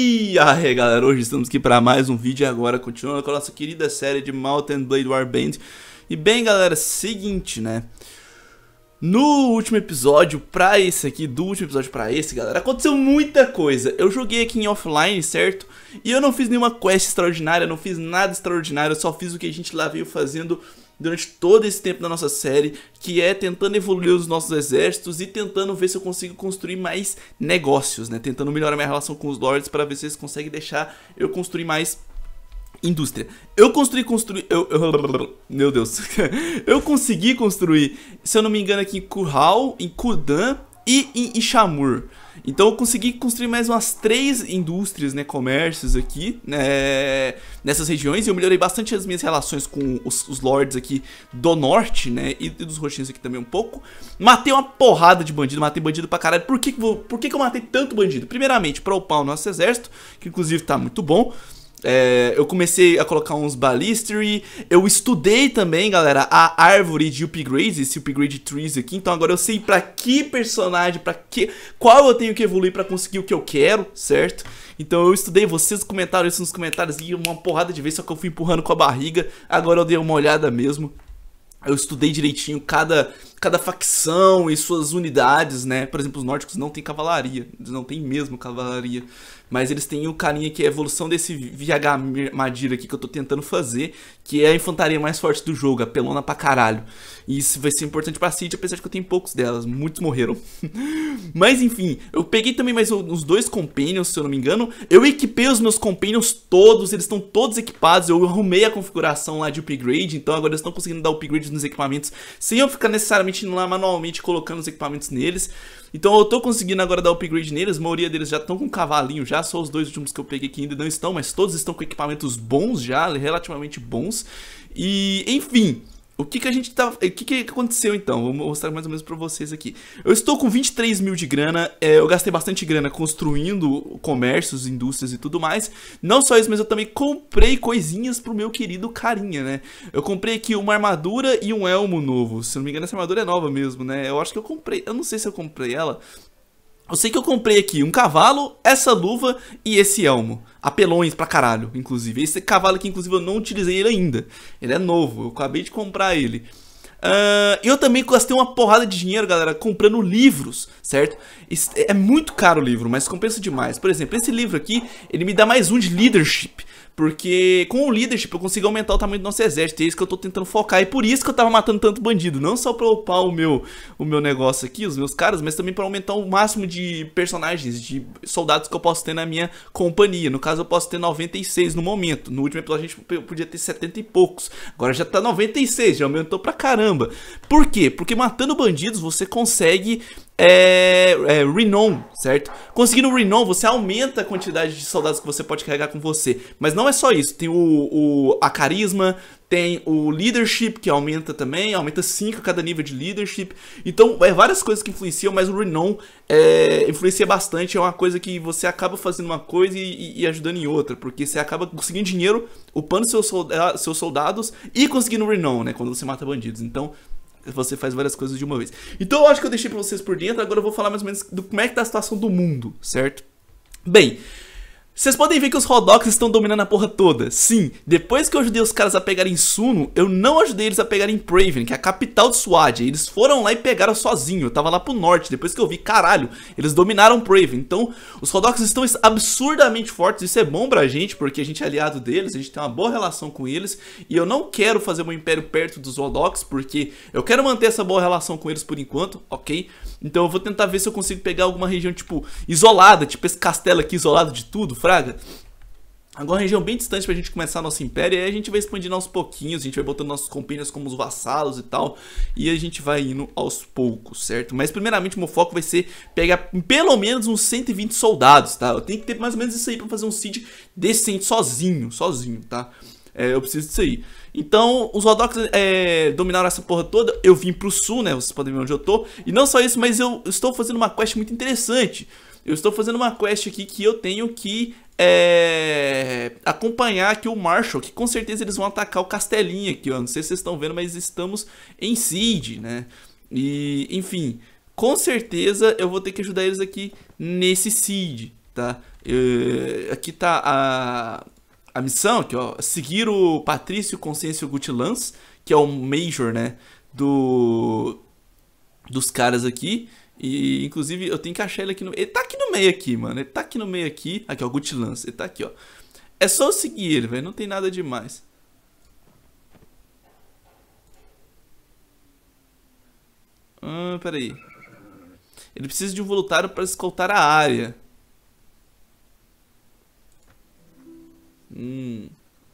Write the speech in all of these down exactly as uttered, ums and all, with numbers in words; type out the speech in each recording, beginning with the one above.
E aí galera, hoje estamos aqui para mais um vídeo e agora continuando com a nossa querida série de Mount and Blade Warband. E bem galera, seguinte né, no último episódio pra esse aqui, do último episódio pra esse galera, aconteceu muita coisa. Eu joguei aqui em offline, certo? E eu não fiz nenhuma quest extraordinária, não fiz nada extraordinário, eu só fiz o que a gente lá veio fazendo durante todo esse tempo da nossa série, que é tentando evoluir os nossos exércitos e tentando ver se eu consigo construir mais negócios, né? Tentando melhorar minha relação com os lords para ver se eles conseguem deixar eu construir mais indústria. Eu construí, construí, eu, eu, meu Deus, eu consegui construir, se eu não me engano aqui em Kurhal, em Kudan e em Ishamur. Então eu consegui construir mais umas três indústrias, né, comércios aqui, né, nessas regiões. E eu melhorei bastante as minhas relações com os, os lords aqui do norte, né, e, e dos roxinhos aqui também um pouco. Matei uma porrada de bandido, matei bandido pra caralho. Por que, que, vou, por que, que eu matei tanto bandido? Primeiramente, pra upar o nosso exército, que inclusive tá muito bom. É, eu comecei a colocar uns ballistery. Eu estudei também, galera, a árvore de upgrades, esse upgrade trees aqui. Então agora eu sei pra que personagem, pra que, qual eu tenho que evoluir pra conseguir o que eu quero, certo? Então eu estudei, vocês comentaram isso nos comentários e uma porrada de vezes, só que eu fui empurrando com a barriga. Agora eu dei uma olhada mesmo. Eu estudei direitinho cada, cada facção e suas unidades, né? Por exemplo, os nórdicos não tem cavalaria, eles não tem mesmo cavalaria. Mas eles têm o carinha que é a evolução desse V H Madira aqui que eu tô tentando fazer, que é a infantaria mais forte do jogo, apelona pra caralho. E isso vai ser importante pra Cid, apesar de que eu tenho poucos delas, muitos morreram. Mas enfim, eu peguei também mais uns dois companions, se eu não me engano. Eu equipei os meus companions todos, eles estão todos equipados. Eu arrumei a configuração lá de upgrade, então agora eles estão conseguindo dar upgrade nos equipamentos sem eu ficar necessariamente indo lá manualmente colocando os equipamentos neles. Então eu tô conseguindo agora dar upgrade neles, a maioria deles já estão com cavalinho já, só os dois últimos que eu peguei que ainda não estão, mas todos estão com equipamentos bons já, relativamente bons. E, enfim, o que que a gente tá... O que que aconteceu então? Vou mostrar mais ou menos pra vocês aqui. Eu estou com vinte e três mil de grana, é, eu gastei bastante grana construindo comércios, indústrias e tudo mais. Não só isso, mas eu também comprei coisinhas pro meu querido carinha, né? Eu comprei aqui uma armadura e um elmo novo. Se não me engano, essa armadura é nova mesmo, né? Eu acho que eu comprei... Eu não sei se eu comprei ela... Eu sei que eu comprei aqui um cavalo, essa luva e esse elmo. Apelões pra caralho, inclusive. Esse cavalo aqui, inclusive, eu não utilizei ele ainda. Ele é novo, eu acabei de comprar ele. Uh, eu também gastei uma porrada de dinheiro, galera, comprando livros, certo? É muito caro o livro, mas compensa demais. Por exemplo, esse livro aqui, ele me dá mais um de leadership. Porque com o leadership eu consigo aumentar o tamanho do nosso exército. E é isso que eu tô tentando focar. E por isso que eu tava matando tanto bandido. Não só pra upar o meu, o meu negócio aqui, os meus caras, mas também pra aumentar o máximo de personagens, de soldados que eu posso ter na minha companhia. No caso eu posso ter noventa e seis no momento. No último episódio a gente podia ter setenta e poucos. Agora já tá noventa e seis, já aumentou pra caramba. Por quê? Porque matando bandidos você consegue... É, é, Renown, certo? Conseguindo Renown, você aumenta a quantidade de soldados que você pode carregar com você. Mas não é só isso, tem o, o, a carisma, tem o leadership que aumenta também, aumenta cinco cada nível de leadership. Então, é várias coisas que influenciam, mas o Renown é, influencia bastante. É uma coisa que você acaba fazendo uma coisa e, e ajudando em outra, porque você acaba conseguindo dinheiro, upando seus, solda seus soldados e conseguindo Renown, né? Quando você mata bandidos. Então... você faz várias coisas de uma vez. Então eu acho que eu deixei pra vocês por dentro. Agora eu vou falar mais ou menos do como é que tá a situação do mundo, certo? Bem, vocês podem ver que os Rhodoks estão dominando a porra toda. Sim, depois que eu ajudei os caras a pegarem Suno, eu não ajudei eles a pegarem Praven, que é a capital de Swadia. Eles foram lá e pegaram sozinho. Eu tava lá pro norte, depois que eu vi, caralho, eles dominaram Praven. Então, os Rhodoks estão absurdamente fortes. Isso é bom pra gente, porque a gente é aliado deles, a gente tem uma boa relação com eles. E eu não quero fazer meu império perto dos Rhodoks, porque eu quero manter essa boa relação com eles por enquanto, ok? Então eu vou tentar ver se eu consigo pegar alguma região, tipo, isolada, tipo esse castelo aqui isolado de tudo, fraga. Agora uma região bem distante pra gente começar nosso império. E aí a gente vai expandindo aos pouquinhos. A gente vai botando nossos companheiros como os vassalos e tal. E a gente vai indo aos poucos, certo? Mas primeiramente o meu foco vai ser pegar pelo menos uns cento e vinte soldados, tá? Eu tenho que ter mais ou menos isso aí pra fazer um siege decente sozinho, sozinho, tá? É, eu preciso disso aí. Então, os Rhodoks é, dominaram essa porra toda. Eu vim pro sul, né? Vocês podem ver onde eu tô. E não só isso, mas eu estou fazendo uma quest muito interessante. Eu estou fazendo uma quest aqui que eu tenho que é, acompanhar aqui o Marshall, que com certeza eles vão atacar o castelinho aqui, ó. Não sei se vocês estão vendo, mas estamos em siege, né? E, enfim, com certeza eu vou ter que ajudar eles aqui nesse siege, tá? Eu, aqui tá a, a missão, aqui, ó. Seguir o Patrício Consciêncio Gutilans, que é o Major, né? Do, dos caras aqui. E, inclusive, eu tenho que achar ele aqui no... Ele tá aqui no meio aqui, mano. Ele tá aqui no meio aqui. Aqui, ó, Gutilans. Ele tá aqui, ó. É só eu seguir ele, velho. Não tem nada demais. Ah, peraí. Ele precisa de um voluntário para escoltar a área. Hum.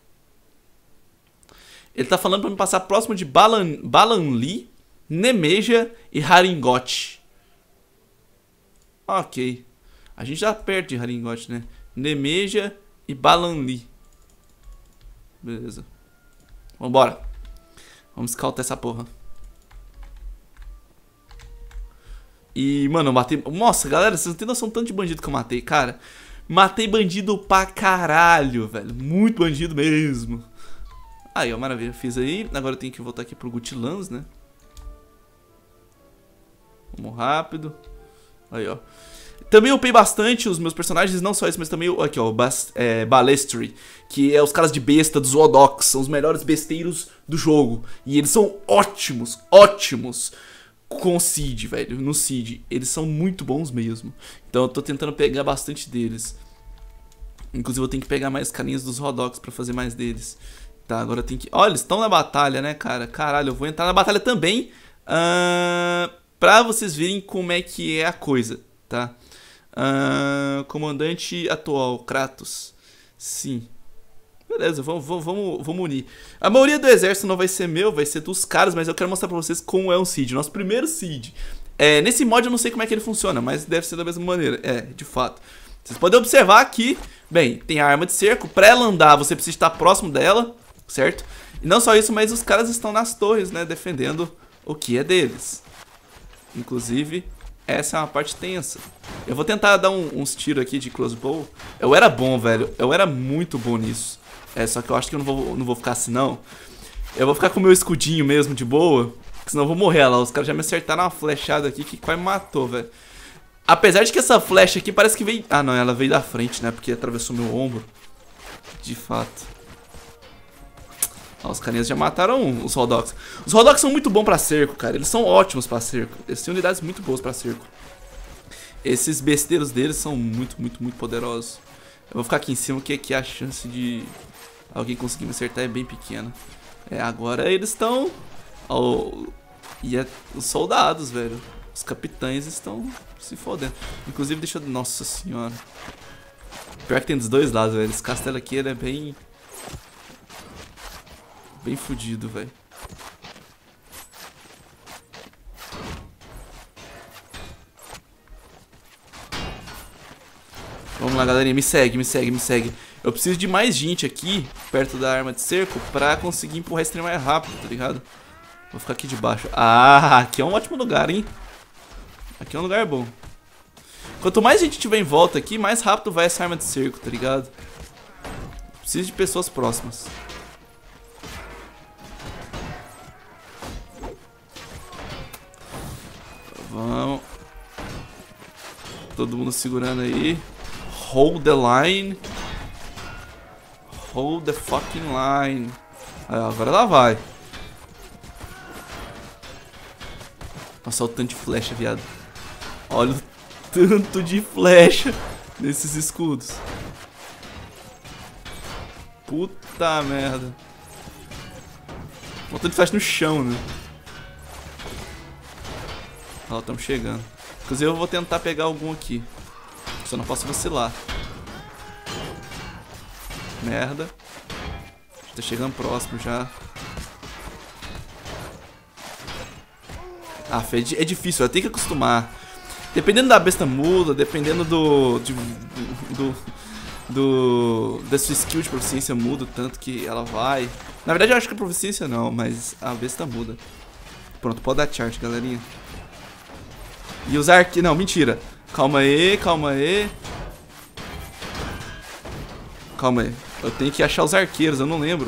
Ele tá falando pra me passar próximo de Balan, Balanli, Nemeja e Haringote. Ok. A gente já perto de Haringote, né? Nemeja e Balanli. Beleza. Vambora. Vamos scoutar essa porra. E, mano, eu matei... Nossa, galera, vocês não tem noção tanto de bandido que eu matei, cara. Matei bandido pra caralho, velho. Muito bandido mesmo. Aí, ó, maravilha. Fiz aí. Agora eu tenho que voltar aqui pro Gutilans, né? Vamos rápido. Aí, ó. Também upei bastante os meus personagens, não só isso, mas também, aqui, ó, Bas é, Balestri, que é os caras de besta dos Zoodox, são os melhores besteiros do jogo. E eles são ótimos, ótimos com o Seed, velho, no Seed. Eles são muito bons mesmo. Então eu tô tentando pegar bastante deles. Inclusive eu tenho que pegar mais carinhas dos Zoodox pra fazer mais deles. Tá, agora tem que... Olha, eles estão na batalha, né, cara? Caralho, eu vou entrar na batalha também, uh, pra vocês verem como é que é a coisa, tá? Uh, comandante atual, Kratos. Sim. Beleza, vamos, vamos, vamos, vamos unir. A maioria do exército não vai ser meu, vai ser dos caras, mas eu quero mostrar pra vocês como é um Seed. Nosso primeiro Seed. É, nesse mod eu não sei como é que ele funciona, mas deve ser da mesma maneira. É, de fato. Vocês podem observar aqui, bem, tem a arma de cerco. Pra ela andar, você precisa estar próximo dela, certo? E não só isso, mas os caras estão nas torres, né, defendendo o que é deles. Inclusive... Essa é uma parte tensa. Eu vou tentar dar um, uns tiros aqui de crossbow. Eu era bom, velho. Eu era muito bom nisso. É, só que eu acho que eu não vou, não vou ficar assim, não. Eu vou ficar com o meu escudinho mesmo, de boa. Senão eu vou morrer lá. Os caras já me acertaram uma flechada aqui que quase me matou, velho. Apesar de que essa flecha aqui parece que veio... Ah, não. Ela veio da frente, né? Porque atravessou meu ombro. De fato. Ó, os carinhas já mataram os Zoodox. Os Zoodox são muito bons pra cerco, cara. Eles são ótimos pra cerco. Eles têm unidades muito boas pra cerco. Esses besteiros deles são muito, muito, muito poderosos. Eu vou ficar aqui em cima, que aqui a chance de alguém conseguir me acertar é bem pequena. É, agora eles estão... Oh, e é os soldados, velho. Os capitães estão se fodendo. Inclusive, deixa eu... Nossa senhora. Pior que tem dos dois lados, velho. Esse castelo aqui, ele é bem... Bem fudido, velho. Vamos lá, galerinha. Me segue, me segue, me segue. Eu preciso de mais gente aqui, perto da arma de cerco, pra conseguir empurrar esse trem mais rápido, tá ligado? Vou ficar aqui de baixo. Ah, aqui é um ótimo lugar, hein? Aqui é um lugar bom. Quanto mais gente tiver em volta aqui, mais rápido vai essa arma de cerco, tá ligado? Preciso de pessoas próximas. Vamos. Todo mundo segurando aí. Hold the line. Hold the fucking line. Aí, agora ela vai. Nossa, olha o tanto de flecha, viado. Olha o tanto de flecha nesses escudos. Puta merda. Olha o tanto de flecha no chão, né? Ó, estamos chegando. Inclusive eu vou tentar pegar algum aqui. Só não posso vacilar. Merda. Tá chegando próximo já. Ah, é difícil, eu tenho que acostumar. Dependendo da besta muda, dependendo do... De, do, do... Da sua skill de proficiência muda o tanto que ela vai. Na verdade eu acho que a proficiência não, mas a besta muda. Pronto, pode dar chart, galerinha. E os arqueiros... Não, mentira. Calma aí, calma aí. Calma aí. Eu tenho que achar os arqueiros, eu não lembro.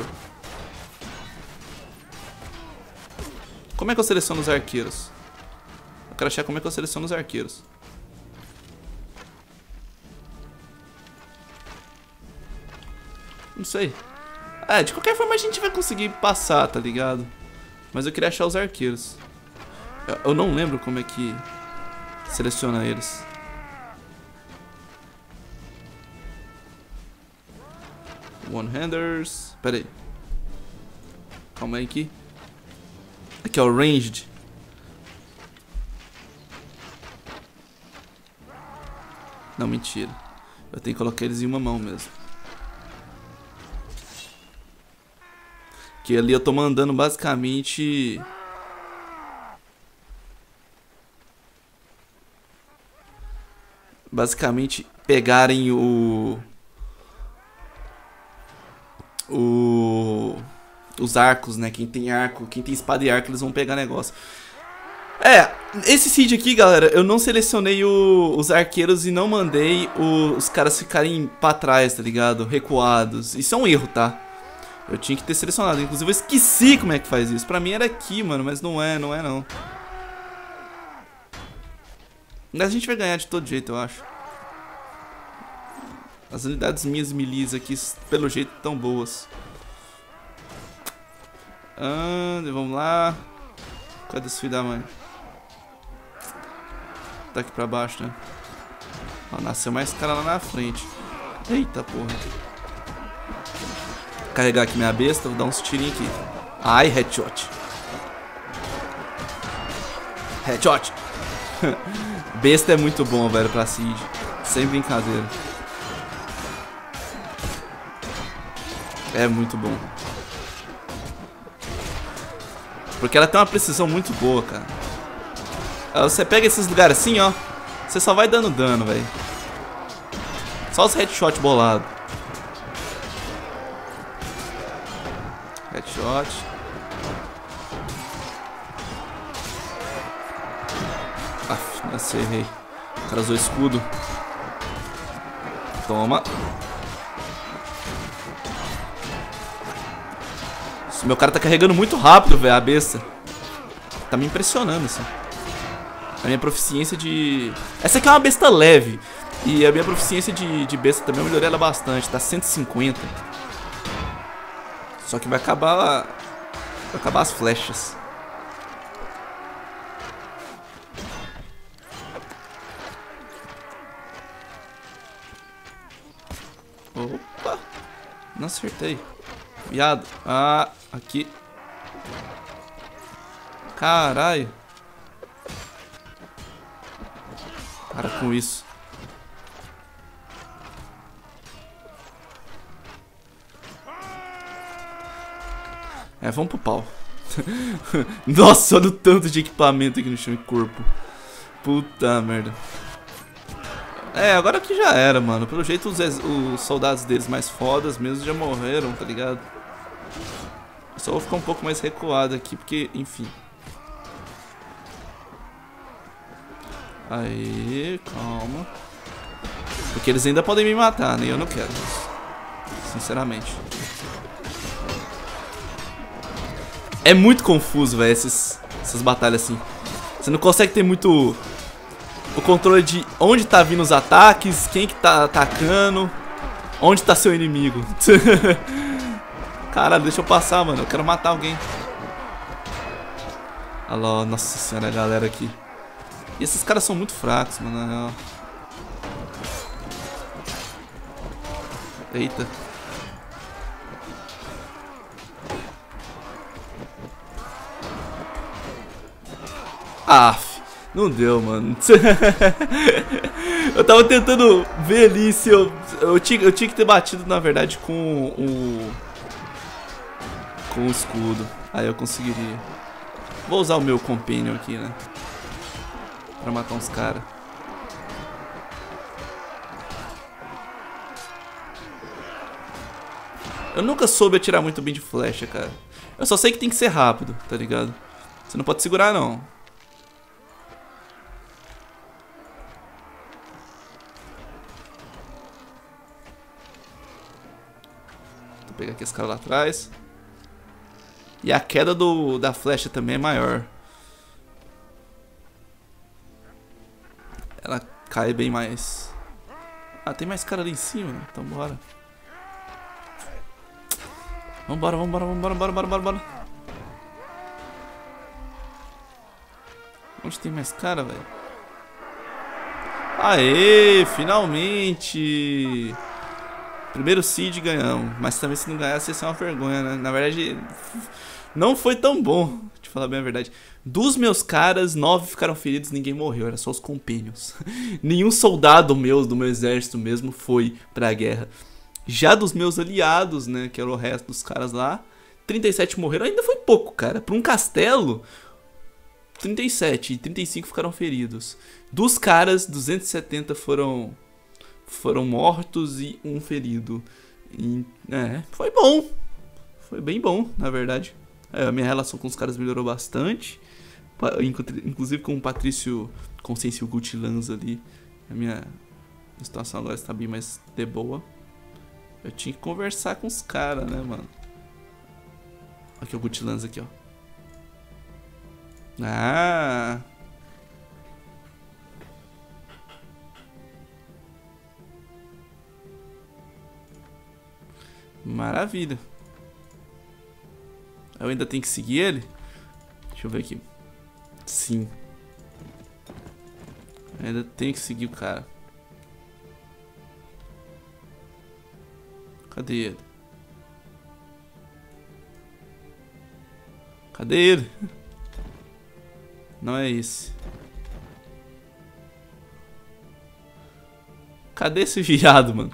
Como é que eu seleciono os arqueiros? Eu quero achar como é que eu seleciono os arqueiros. Não sei. É, de qualquer forma a gente vai conseguir passar, tá ligado? Mas eu queria achar os arqueiros. Eu, eu não lembro como é que seleciona eles. One-handers. Pera aí. Calma aí aqui. Aqui é o ranged. Não, mentira. Eu tenho que colocar eles em uma mão mesmo. Que ali eu tô mandando basicamente... Basicamente pegarem o... O... Os arcos, né? Quem tem arco, quem tem espada e arco, eles vão pegar negócio. É, esse seed aqui, galera, eu não selecionei o, os arqueiros e não mandei o, os caras ficarem pra trás, tá ligado? Recuados. Isso é um erro, tá? Eu tinha que ter selecionado. Inclusive eu esqueci como é que faz isso. Pra mim era aqui, mano, mas não é, não é não. Mas a gente vai ganhar de todo jeito, eu acho. As unidades minhas melees aqui, pelo jeito, tão boas. Ah, vamos lá. Cadê esse filho da mãe? Tá aqui pra baixo, né? Ó, nasceu mais cara lá na frente. Eita porra. Vou carregar aqui minha besta, vou dar uns tirinhos aqui. Ai, headshot. Headshot. Besta é muito bom, velho, pra Seed. Sem brincadeira. É muito bom. Porque ela tem uma precisão muito boa, cara. Você pega esses lugares assim, ó. Você só vai dando dano, velho. Só os headshot bolado. Headshot. Aff, nossa, errei. O cara usou escudo. Toma. Esse meu cara tá carregando muito rápido, velho, a besta. Tá me impressionando, assim. A minha proficiência de... Essa aqui é uma besta leve. E a minha proficiência de, de besta também eu melhorei ela bastante. Tá cento e cinquenta. Só que vai acabar... Vai acabar as flechas. Opa! Não acertei. Viado. Ah, aqui. Caralho. Para com isso. É, vamos pro pau. Nossa, olha o tanto de equipamento aqui no chão e corpo. Puta merda. É, agora que já era, mano. Pelo jeito os, os soldados deles mais fodas mesmo já morreram, tá ligado? Eu só vou ficar um pouco mais recuado aqui, porque, enfim. Aí, calma. Porque eles ainda podem me matar, né? Eu não quero isso. Sinceramente. É muito confuso, velho, essas batalhas assim. Você não consegue ter muito o controle de onde tá vindo os ataques, quem que tá atacando, onde tá seu inimigo. Caralho, deixa eu passar, mano. Eu quero matar alguém. Olha lá, nossa senhora, a galera aqui. E esses caras são muito fracos, mano, na real. Eita. Aff, não deu, mano. Eu tava tentando ver ali se eu... Eu tinha, eu tinha que ter batido, na verdade, com o... Com o escudo. Aí eu conseguiria. Vou usar o meu companion aqui, né? Pra matar uns caras. Eu nunca soube atirar muito bem de flecha, cara. Eu só sei que tem que ser rápido, tá ligado? Você não pode segurar, não. Vou pegar aqui esse cara lá atrás. E a queda do, da flecha também é maior. Ela cai bem mais. Ah, tem mais cara ali em cima, então bora. Vambora, vambora, vambora, bora, bora, bora, bora. Onde tem mais cara, velho? Aê, finalmente! Primeiro seed ganhamos. Mas também se não ganhasse ia ser uma vergonha, né? Na verdade, não foi tão bom. Te falar bem a verdade. Dos meus caras, nove ficaram feridos, ninguém morreu. Era só os companions. Nenhum soldado meu, do meu exército mesmo, foi pra guerra. Já dos meus aliados, né, que era o resto dos caras lá, trinta e sete morreram. Ainda foi pouco, cara. Pra um castelo, trinta e sete e trinta e cinco ficaram feridos. Dos caras, duzentos e setenta foram foram mortos e um ferido. E, é, foi bom. Foi bem bom, na verdade. É, a minha relação com os caras melhorou bastante. Inclusive com o Patrício Consciência e o Gucci Lanza ali. A minha situação agora está bem mais de boa. Eu tinha que conversar com os caras, né, mano? Aqui o Gucci Lanza aqui, ó. Ah! Maravilha. Eu ainda tenho que seguir ele? Deixa eu ver aqui. Sim. Eu ainda tenho que seguir o cara. Cadê ele? Cadê ele? Não é esse. Cadê esse viado, mano?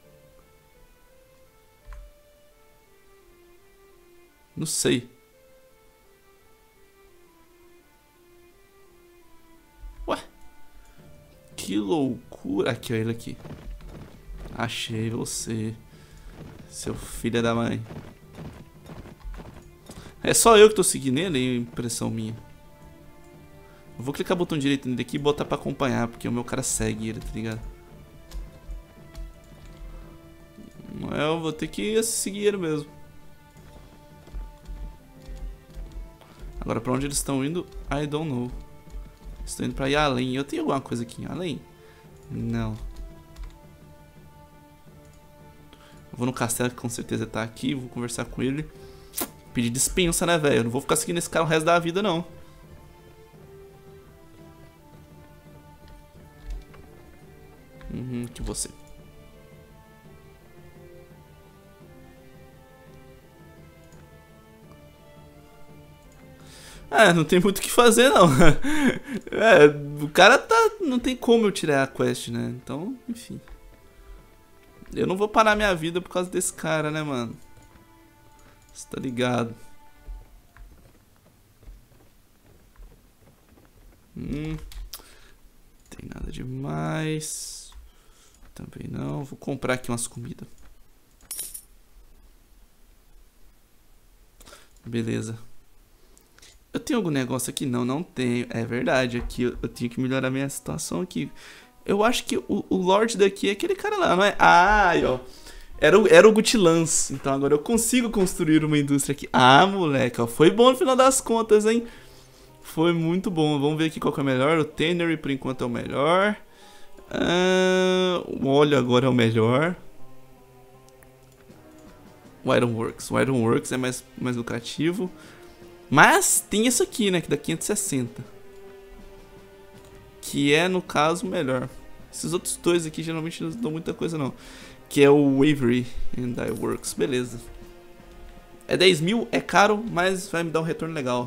Não sei. Ué? Que loucura. Aqui, ó, ele aqui. Achei você, seu filho da mãe. É só eu que tô seguindo ele, é impressão minha. Eu vou clicar o botão direito nele aqui e botar pra acompanhar, porque o meu cara segue ele, tá ligado? Eu vou ter que seguir ele mesmo. Agora, pra onde eles estão indo, I don't know. Estou indo pra ir além. Eu tenho alguma coisa aqui além? Não. Eu vou no castelo, que com certeza tá aqui. Vou conversar com ele. Pedir dispensa, né, velho? Eu não vou ficar seguindo esse cara o resto da vida, não. Uhum, que você. É, não tem muito o que fazer, não. É, o cara tá... Não tem como eu tirar a quest, né? Então, enfim. Eu não vou parar minha vida por causa desse cara, né, mano? Você tá ligado? Hum... Tem nada demais. Também não. Vou comprar aqui umas comidas. Beleza. Eu tenho algum negócio aqui? Não, não tenho. É verdade, aqui eu, eu tenho que melhorar minha situação aqui. Eu acho que o, o Lorde daqui é aquele cara lá, não é? Ah, aí, ó. Era o, era o Gucci Lance. Então agora eu consigo construir uma indústria aqui. Ah, moleque, ó. Foi bom no final das contas, hein? Foi muito bom. Vamos ver aqui qual que é o melhor. O Tannery, por enquanto, é o melhor. Ah, o óleo agora é o melhor. O Ironworks. O Ironworks é mais, mais lucrativo. Mas tem isso aqui, né? Que dá quinhentos e sessenta. Que é, no caso, melhor. Esses outros dois aqui geralmente não dão muita coisa, não. Que é o Wavery and Dyeworks. Beleza. É dez mil, é caro, mas vai me dar um retorno legal.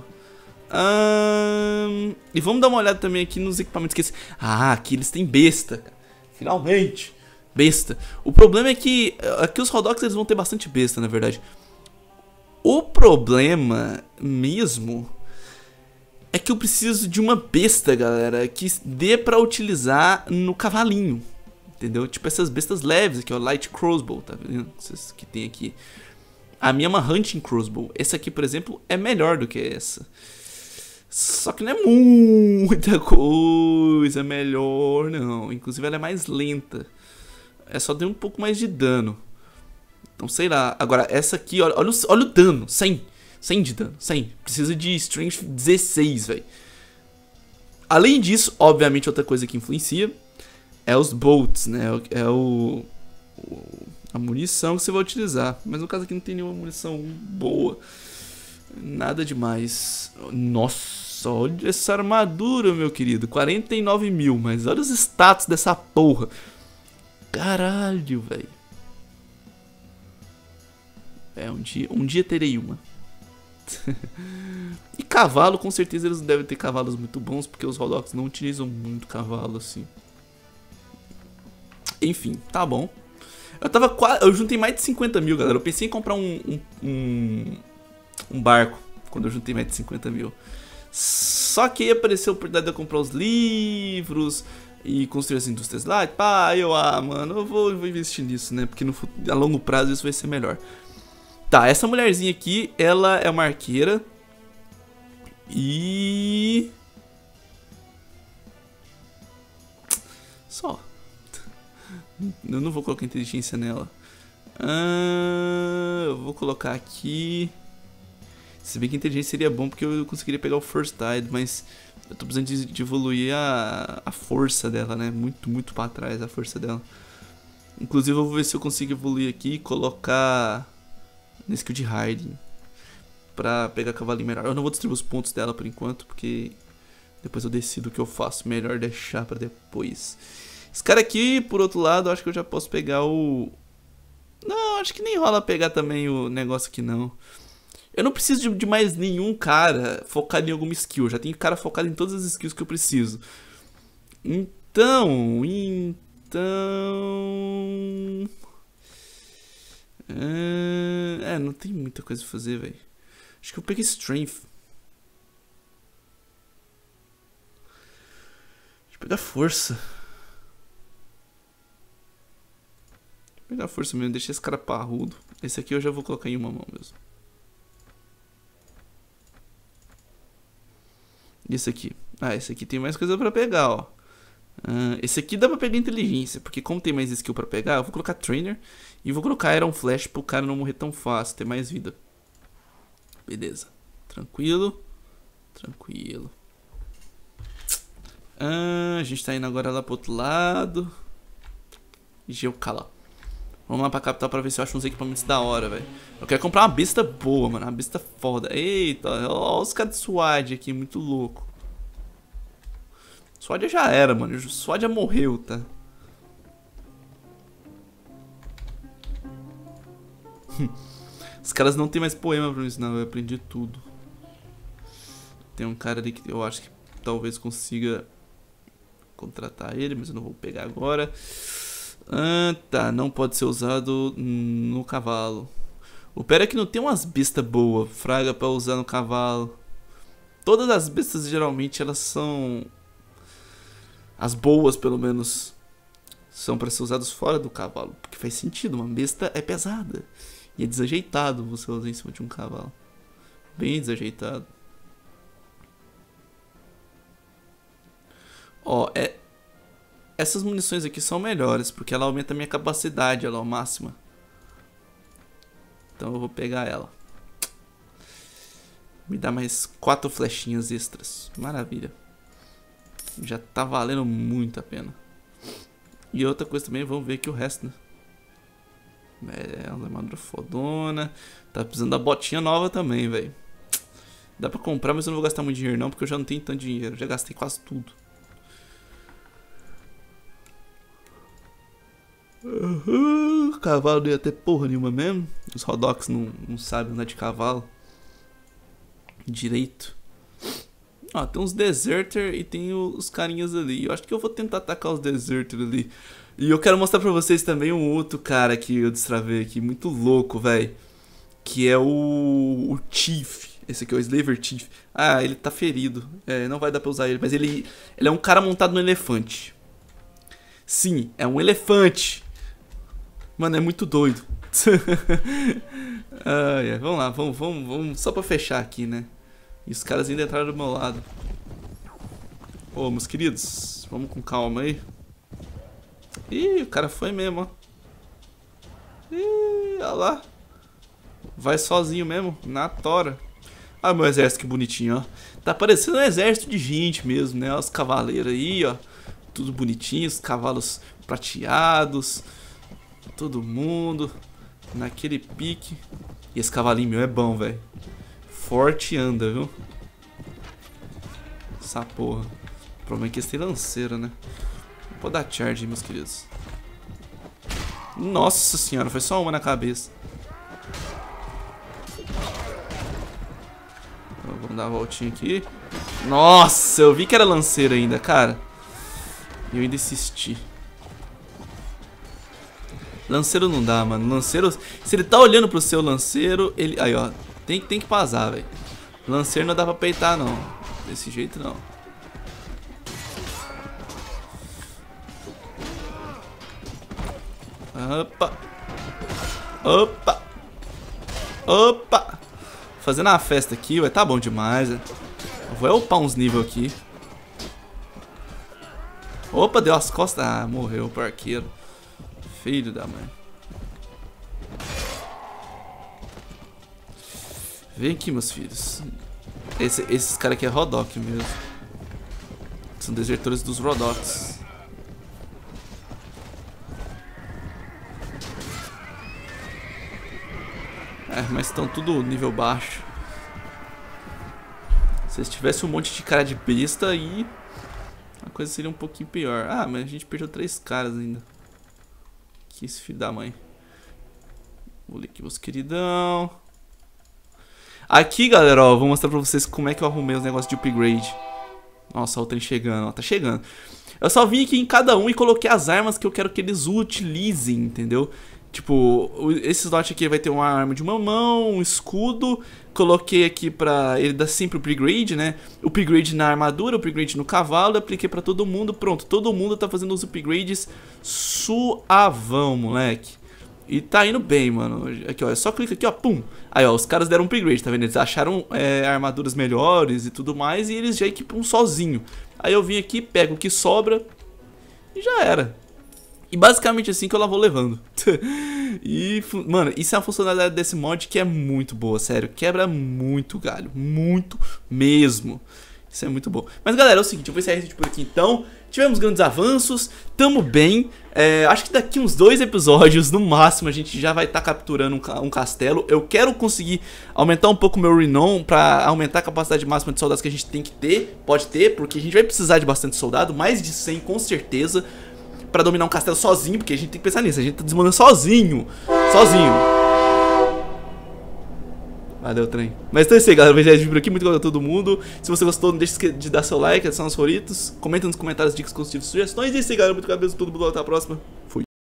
Um, e vamos dar uma olhada também aqui nos equipamentos que eles... Ah, aqui eles têm besta. Finalmente. Besta. O problema é que aqui os Hot Dogs eles vão ter bastante besta, na verdade. O problema mesmo é que eu preciso de uma besta, galera, que dê pra utilizar no cavalinho, entendeu? Tipo essas bestas leves aqui, ó, Light Crossbow, tá vendo? Essas que tem aqui. A minha é uma Hunting Crossbow. Essa aqui, por exemplo, é melhor do que essa. Só que não é muita coisa melhor, não. Inclusive ela é mais lenta. É só ter um pouco mais de dano. Então, sei lá. Agora, essa aqui, olha, olha, o, olha o dano. cem. cem de dano. cem. Precisa de Strength dezesseis, velho. Além disso, obviamente, outra coisa que influencia é os bolts, né? É o, o a munição que você vai utilizar. Mas no caso aqui não tem nenhuma munição boa. Nada demais. Nossa, olha essa armadura, meu querido. quarenta e nove mil, mas olha os status dessa porra. Caralho, velho. É, um dia, um dia terei uma. E cavalo, com certeza eles devem ter cavalos muito bons, porque os Holocs não utilizam muito cavalo assim. Enfim, tá bom. Eu tava quase. Eu juntei mais de cinquenta mil, galera. Eu pensei em comprar um, um, um, um barco quando eu juntei mais de cinquenta mil. Só que aí apareceu a oportunidade de eu comprar os livros e construir as indústrias lá. E pá, eu, ah, mano, eu vou, eu vou investir nisso, né? Porque no, a longo prazo isso vai ser melhor. Tá, essa mulherzinha aqui, ela é uma arqueira. E... Só. Eu não vou colocar inteligência nela. Ah, eu vou colocar aqui. Se bem que inteligência seria bom porque eu conseguiria pegar o First Tide, mas eu tô precisando de, de evoluir a, a força dela, né? Muito, muito pra trás a força dela. Inclusive eu vou ver se eu consigo evoluir aqui e colocar na skill de hiding pra pegar cavalinho melhor. Eu não vou distribuir os pontos dela por enquanto, porque depois eu decido o que eu faço. Melhor deixar pra depois. Esse cara aqui, por outro lado, eu acho que eu já posso pegar o... Não, acho que nem rola pegar também o negócio aqui não. Eu não preciso de, de mais nenhum cara focado em alguma skill. Já tem cara focado em todas as skills que eu preciso. Então... Então... É, não tem muita coisa pra fazer, velho. Acho que eu peguei Strength. Deixa eu pegar Força. Vou pegar Força mesmo, deixa esse cara parrudo. Esse aqui eu já vou colocar em uma mão mesmo. E esse aqui? Ah, esse aqui tem mais coisa pra pegar, ó. Uh, esse aqui dá pra pegar inteligência, porque como tem mais skill pra pegar, eu vou colocar Trainer e vou colocar Iron Flash pro cara não morrer tão fácil, ter mais vida. Beleza. Tranquilo. Tranquilo. Uh, a gente tá indo agora lá pro outro lado. Geocala. Vamos lá pra capital pra ver se eu acho uns equipamentos da hora, velho. Eu quero comprar uma besta boa, mano. Uma besta foda. Eita, olha os caras de Sword aqui, muito louco. Sword já era, mano. Sword já morreu, tá? Os caras não tem mais poema pra me ensinar. Eu aprendi tudo. Tem um cara ali que eu acho que talvez consiga contratar ele, mas eu não vou pegar agora. Ah, tá. Não pode ser usado no cavalo. O pera é que não tem umas bestas boas, fraga, pra usar no cavalo. Todas as bestas, geralmente, elas são... As boas, pelo menos, são pra ser usadas fora do cavalo. Porque faz sentido, uma besta é pesada. E é desajeitado você usar em cima de um cavalo. Bem desajeitado. Ó, é... Essas munições aqui são melhores, porque ela aumenta a minha capacidade, ela é a máxima. Então eu vou pegar ela. Me dá mais quatro flechinhas extras. Maravilha. Já tá valendo muito a pena. E outra coisa também, vamos ver aqui o resto, né? É, uma armadura fodona. Tá precisando da botinha nova também, velho. Dá pra comprar, mas eu não vou gastar muito dinheiro não, porque eu já não tenho tanto dinheiro. Já gastei quase tudo. Uhum, cavalo não ia ter porra nenhuma mesmo. Os Holocs não, não sabem andar de cavalo direito. Ó, tem uns Deserter e tem os carinhas ali. Eu acho que eu vou tentar atacar os Deserter ali. E eu quero mostrar pra vocês também um outro cara que eu destravei aqui, muito louco, velho. Que é o, o Chief. Esse aqui é o Slaver Chief. Ah, ele tá ferido. É, não vai dar pra usar ele, mas ele, ele é um cara montado no elefante. Sim, é um elefante. Mano, é muito doido. Ah, yeah. Vamos lá, vamos, vamos, vamos. Só pra fechar aqui, né? E os caras ainda entraram do meu lado. Ô, meus queridos, vamos com calma aí. Ih, o cara foi mesmo, ó. Ih, olha lá. Vai sozinho mesmo, na tora. Olha o meu exército, que bonitinho, ó. Tá parecendo um exército de gente mesmo, né? Os cavaleiros aí, ó. Tudo bonitinho, os cavalos prateados. todo mundo. Naquele pique. E esse cavalinho meu é bom, velho. Forte anda, viu? Essa porra. O problema é que eles têm lanceira, né? Vou dar charge, meus queridos. Nossa senhora, foi só uma na cabeça. Vamos dar uma voltinha aqui. Nossa, eu vi que era lanceira ainda, cara. E eu ainda insisti. Lanceiro não dá, mano. Lanceiro... Se ele tá olhando pro seu lanceiro, ele... Aí, ó. Tem, tem que pasar, velho. Lanceiro não dá pra peitar, não. Desse jeito, não. Opa. Opa. Opa. Fazendo uma festa aqui, ué. Tá bom demais, né? Eu vou upar uns níveis aqui. Opa, deu as costas. Ah, morreu o parqueiro. Filho da mãe. Vem aqui, meus filhos. Esse, esses caras aqui é Rodok mesmo. São desertores dos Rodoks. É, mas estão tudo nível baixo. Se eles tivessem um monte de cara de besta aí, a coisa seria um pouquinho pior. Ah, mas a gente perdeu três caras ainda. Que esse filho da mãe. Vou ler aqui, meus queridão. Aqui, galera, ó, vou mostrar pra vocês como é que eu arrumei os negócios de upgrade. Nossa, o trem chegando, ó, tá chegando. Eu só vim aqui em cada um e coloquei as armas que eu quero que eles utilizem, entendeu? Tipo, esse slot aqui vai ter uma arma de uma mão, um escudo. Coloquei aqui pra ele dar sempre o upgrade, né? Upgrade na armadura, upgrade no cavalo. Apliquei pra todo mundo, pronto. Todo mundo tá fazendo os upgrades suavão, moleque. E tá indo bem, mano. Aqui, ó, é só clica aqui, ó, pum. Aí, ó, os caras deram um upgrade, tá vendo? Eles acharam é, armaduras melhores e tudo mais. E eles já equipam sozinho. Aí eu vim aqui, pego o que sobra e já era. E basicamente assim que eu lá vou levando. E, mano, isso é uma funcionalidade desse mod que é muito boa, sério. Quebra muito galho, muito mesmo. Isso é muito bom. Mas galera, é o seguinte, eu vou encerrar esse vídeo por aqui então. Tivemos grandes avanços, tamo bem. é, Acho que daqui uns dois episódios, no máximo, a gente já vai estar tá capturando um, um castelo. Eu quero conseguir aumentar um pouco o meu Renown pra aumentar a capacidade máxima de soldados que a gente tem que ter. Pode ter, porque a gente vai precisar de bastante soldado, mais de cem com certeza, pra dominar um castelo sozinho, porque a gente tem que pensar nisso, a gente tá desmontando sozinho. Sozinho. Valeu, trem. Mas então é isso aí, galera. Eu vejo esse vídeo por aqui. Muito obrigado a todo mundo. Se você gostou, não deixe de dar seu like, adicionar os favoritos. Comenta nos comentários dicas, construtivas, sugestões. E é isso aí, galera. Muito obrigado a todo mundo. Até a próxima. Fui.